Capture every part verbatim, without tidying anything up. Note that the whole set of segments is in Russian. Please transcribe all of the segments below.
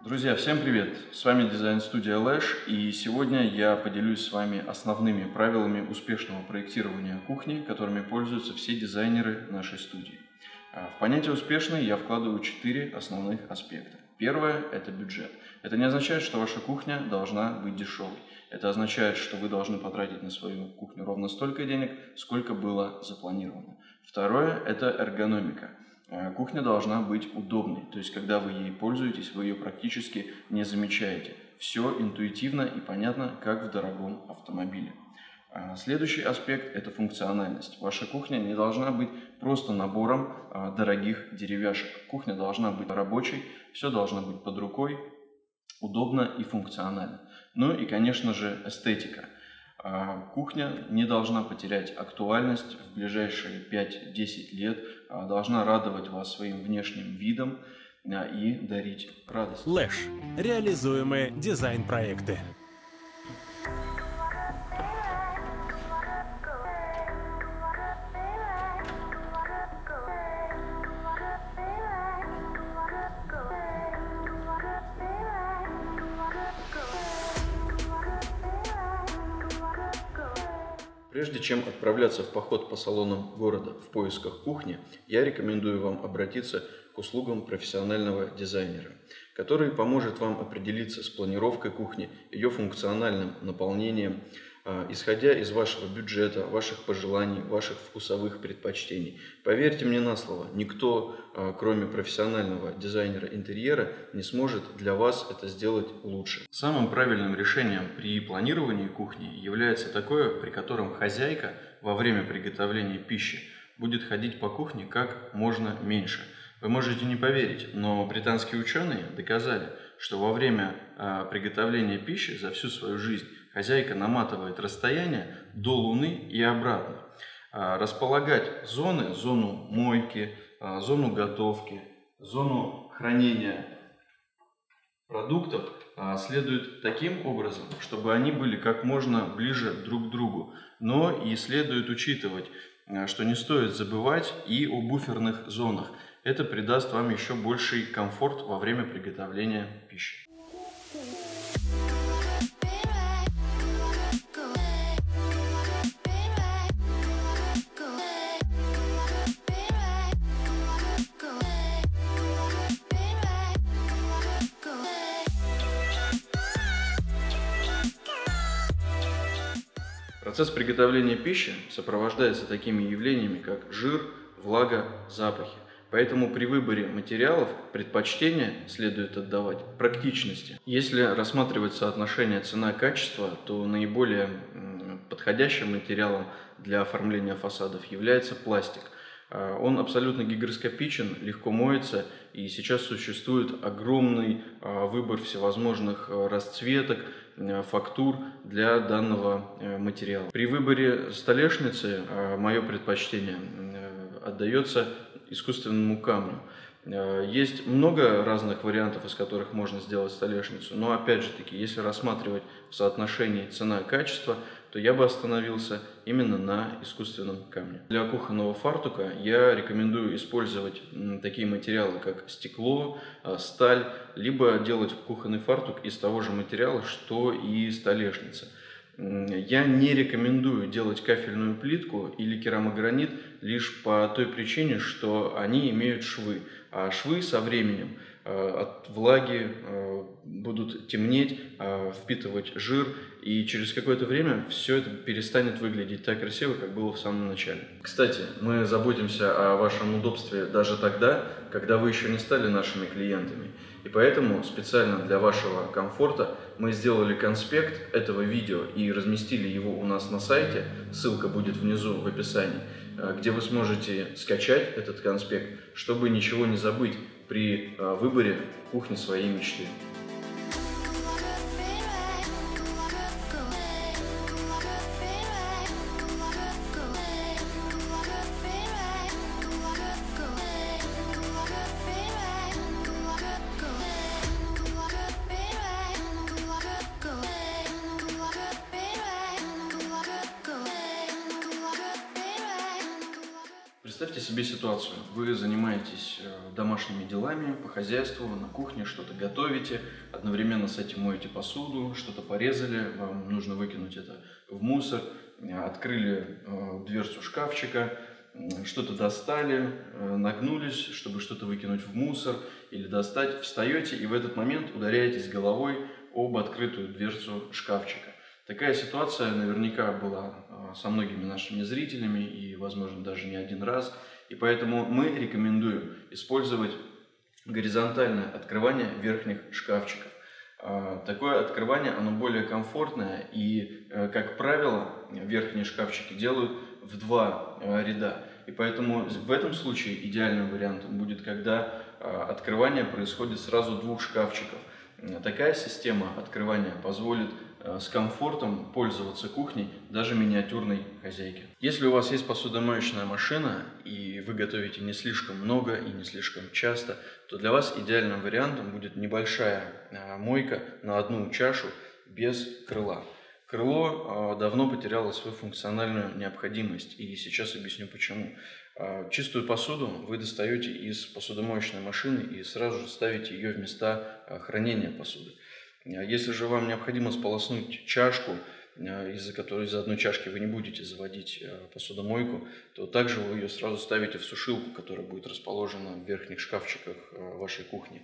Друзья, всем привет! С вами дизайн-студия Lash, и сегодня я поделюсь с вами основными правилами успешного проектирования кухни, которыми пользуются все дизайнеры нашей студии. В понятие «успешный» я вкладываю четыре основных аспекта. Первое – это бюджет. Это не означает, что ваша кухня должна быть дешевой. Это означает, что вы должны потратить на свою кухню ровно столько денег, сколько было запланировано. Второе – это эргономика. Кухня должна быть удобной, то есть когда вы ей пользуетесь, вы ее практически не замечаете. Все интуитивно и понятно, как в дорогом автомобиле. Следующий аспект – это функциональность. Ваша кухня не должна быть просто набором дорогих деревяшек. Кухня должна быть рабочей, все должно быть под рукой, удобно и функционально. Ну и, конечно же, эстетика. Кухня не должна потерять актуальность в ближайшие пять-десять лет, должна радовать вас своим внешним видом и дарить радость. Lash. Реализуемые дизайн-проекты. Прежде чем отправляться в поход по салонам города в поисках кухни, я рекомендую вам обратиться к услугам профессионального дизайнера, который поможет вам определиться с планировкой кухни, ее функциональным наполнением, исходя из вашего бюджета, ваших пожеланий, ваших вкусовых предпочтений. Поверьте мне на слово, никто, кроме профессионального дизайнера интерьера, не сможет для вас это сделать лучше. Самым правильным решением при планировании кухни является такое, при котором хозяйка во время приготовления пищи будет ходить по кухне как можно меньше. Вы можете не поверить, но британские ученые доказали, что во время э, приготовления пищи за всю свою жизнь хозяйка наматывает расстояние до Луны и обратно. Э, располагать зоны, зону мойки, э, зону готовки, зону хранения продуктов э, следует таким образом, чтобы они были как можно ближе друг к другу. Но и следует учитывать, э, что не стоит забывать и о буферных зонах. Это придаст вам еще больший комфорт во время приготовления пищи. Процесс приготовления пищи сопровождается такими явлениями, как жир, влага, запахи. Поэтому при выборе материалов предпочтение следует отдавать практичности. Если рассматривать соотношение цена-качество, то наиболее подходящим материалом для оформления фасадов является пластик. Он абсолютно гигроскопичен, легко моется, и сейчас существует огромный выбор всевозможных расцветок, фактур для данного материала. При выборе столешницы мое предпочтение отдается искусственному камню. Есть много разных вариантов, из которых можно сделать столешницу, но опять же таки, если рассматривать в соотношении цена-качество, то я бы остановился именно на искусственном камне. Для кухонного фартука я рекомендую использовать такие материалы, как стекло, сталь, либо делать кухонный фартук из того же материала, что и столешница. Я не рекомендую делать кафельную плитку или керамогранит лишь по той причине, что они имеют швы, а швы со временем от влаги будут темнеть, впитывать жир, и через какое-то время все это перестанет выглядеть так красиво, как было в самом начале. Кстати, мы заботимся о вашем удобстве даже тогда, когда вы еще не стали нашими клиентами. И поэтому специально для вашего комфорта мы сделали конспект этого видео и разместили его у нас на сайте, ссылка будет внизу в описании, где вы сможете скачать этот конспект, чтобы ничего не забыть при выборе кухни своей мечты. Представьте себе ситуацию. Вы занимаетесь домашними делами по хозяйству, на кухне что-то готовите, одновременно с этим моете посуду, что-то порезали, вам нужно выкинуть это в мусор, открыли дверцу шкафчика, что-то достали, нагнулись, чтобы что-то выкинуть в мусор или достать, встаете и в этот момент ударяетесь головой об открытую дверцу шкафчика. Такая ситуация наверняка была со многими нашими зрителями и, возможно, даже не один раз. И поэтому мы рекомендуем использовать горизонтальное открывание верхних шкафчиков. Такое открывание, оно более комфортное и, как правило, верхние шкафчики делают в два ряда. И поэтому в этом случае идеальным вариантом будет, когда открывание происходит сразу двух шкафчиков. Такая система открывания позволит с комфортом пользоваться кухней даже миниатюрной хозяйке. Если у вас есть посудомоечная машина и вы готовите не слишком много и не слишком часто, то для вас идеальным вариантом будет небольшая мойка на одну чашу без крыла. Крыло давно потеряло свою функциональную необходимость, и сейчас объясню почему. Чистую посуду вы достаете из посудомоечной машины и сразу же ставите ее в места хранения посуды. Если же вам необходимо сполоснуть чашку, из-за которой из одной чашки вы не будете заводить посудомойку, то также вы ее сразу ставите в сушилку, которая будет расположена в верхних шкафчиках вашей кухни.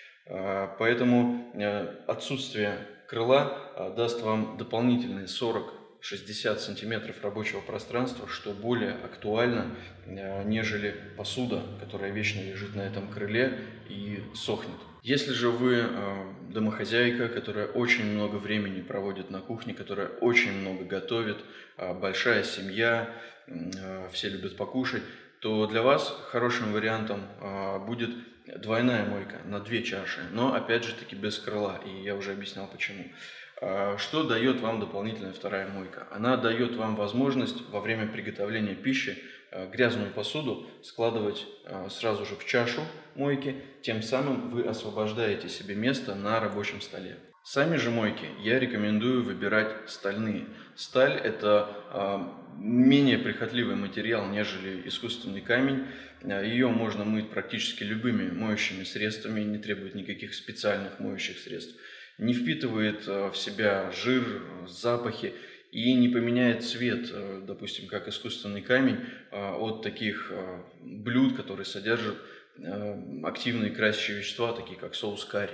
Поэтому отсутствие крыла даст вам дополнительные сорок-шестьдесят сантиметров рабочего пространства, что более актуально, нежели посуда, которая вечно лежит на этом крыле и сохнет. Если же вы домохозяйка, которая очень много времени проводит на кухне, которая очень много готовит, большая семья, все любят покушать, то для вас хорошим вариантом будет двойная мойка на две чаши, но опять же таки без крыла, и я уже объяснял почему. Что дает вам дополнительная вторая мойка? Она дает вам возможность во время приготовления пищи грязную посуду складывать сразу же в чашу мойки, тем самым вы освобождаете себе место на рабочем столе. Сами же мойки я рекомендую выбирать стальные. Сталь – это менее прихотливый материал, нежели искусственный камень. Ее можно мыть практически любыми моющими средствами, не требует никаких специальных моющих средств. Не впитывает в себя жир, запахи и не поменяет цвет, допустим, как искусственный камень, от таких блюд, которые содержат активные красящие вещества, такие как соус карри.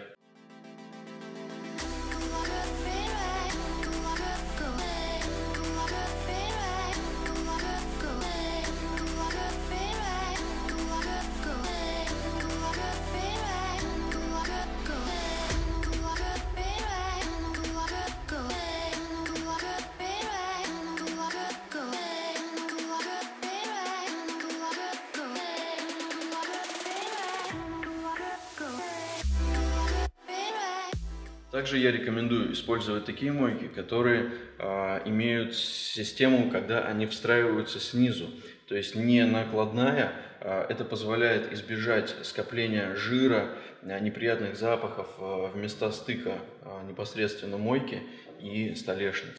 Также я рекомендую использовать такие мойки, которые э, имеют систему, когда они встраиваются снизу, то есть не накладная. Э, это позволяет избежать скопления жира, э, неприятных запахов э, в места стыка э, непосредственно мойки и столешницы.